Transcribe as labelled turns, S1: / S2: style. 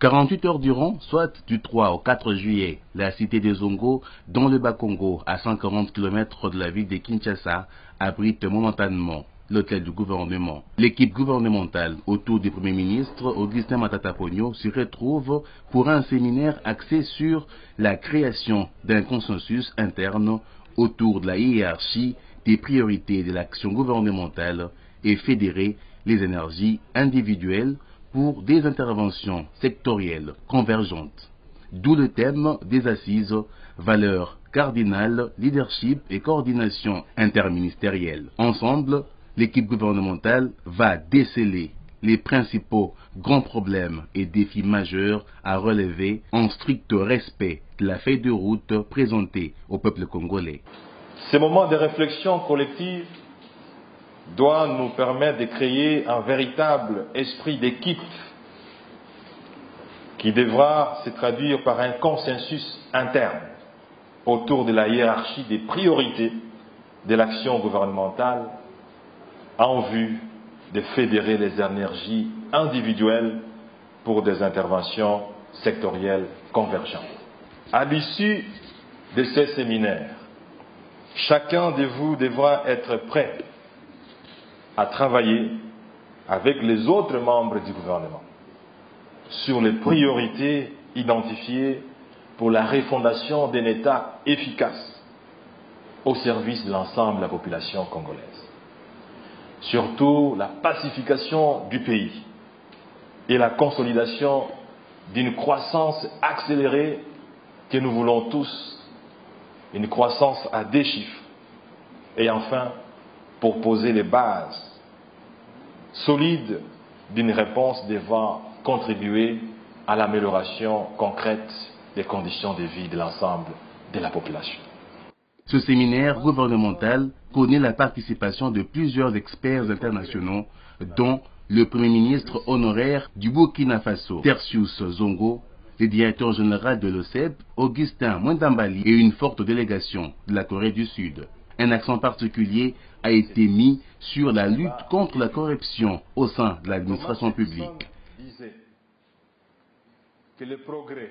S1: 48 heures durant, soit du 3 au 4 juillet, la cité de Zongo, dans le Bas-Congo, à 140 km de la ville de Kinshasa, abrite momentanément l'hôtel du gouvernement. L'équipe gouvernementale autour du Premier ministre Augustin Matata Ponyo se retrouve pour un séminaire axé sur la création d'un consensus interne autour de la hiérarchie des priorités de l'action gouvernementale et fédérer les énergies individuelles pour des interventions sectorielles convergentes. D'où le thème des assises, valeurs cardinales, leadership et coordination interministérielle. Ensemble, l'équipe gouvernementale va déceler les principaux grands problèmes et défis majeurs à relever en strict respect de la feuille de route présentée au peuple congolais.
S2: Ces moments de réflexion collective doivent nous permettre de créer un véritable esprit d'équipe qui devra se traduire par un consensus interne autour de la hiérarchie des priorités de l'action gouvernementale en vue de fédérer les énergies individuelles pour des interventions sectorielles convergentes. À l'issue de ces séminaires, chacun de vous devra être prêt à travailler avec les autres membres du gouvernement sur les priorités identifiées pour la refondation d'un État efficace au service de l'ensemble de la population congolaise. Surtout la pacification du pays et la consolidation d'une croissance accélérée que nous voulons tous, une croissance à 2 chiffres. Et enfin, pour poser les bases solides d'une réponse devant contribuer à l'amélioration concrète des conditions de vie de l'ensemble de la population.
S1: Ce séminaire gouvernemental connaît la participation de plusieurs experts internationaux, dont le Premier ministre honoraire du Burkina Faso, Tertius Zongo, le directeur général de l'OCEP, Augustin Mwendambali, et une forte délégation de la Corée du Sud. Un accent particulier a été mis sur la lutte contre la corruption au sein de l'administration publique.